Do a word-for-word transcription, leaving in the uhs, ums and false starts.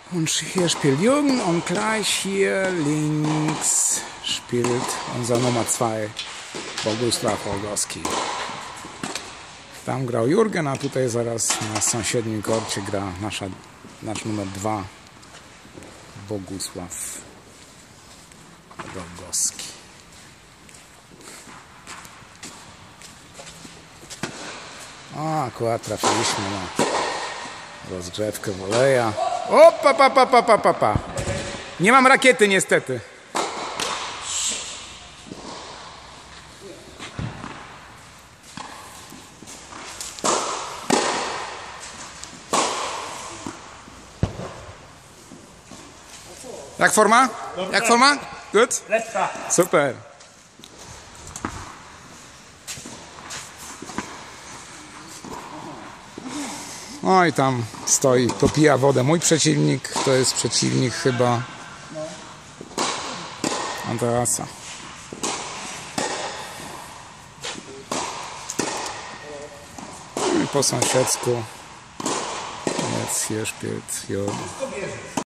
Und hier spielt Jürgen und gleich hier links spielt unser Nummer zwei Bogusław Olgowski. Tam grał Jurgen, a tutaj zaraz na sąsiednim korcie gra nasza, nasz numer dwa Bogusław Olgowski. A, akurat trafiliśmy na rozgrzewkę woleja. Opa, pa, pa, pa, pa, pa, pa. Nie mam rakiety niestety. Jak forma? Jak forma? Good? Super. No i tam stoi, popija wodę mój przeciwnik, to jest przeciwnik chyba Andreasa. I po sąsiedzku jetzt hier spielt Jürgen.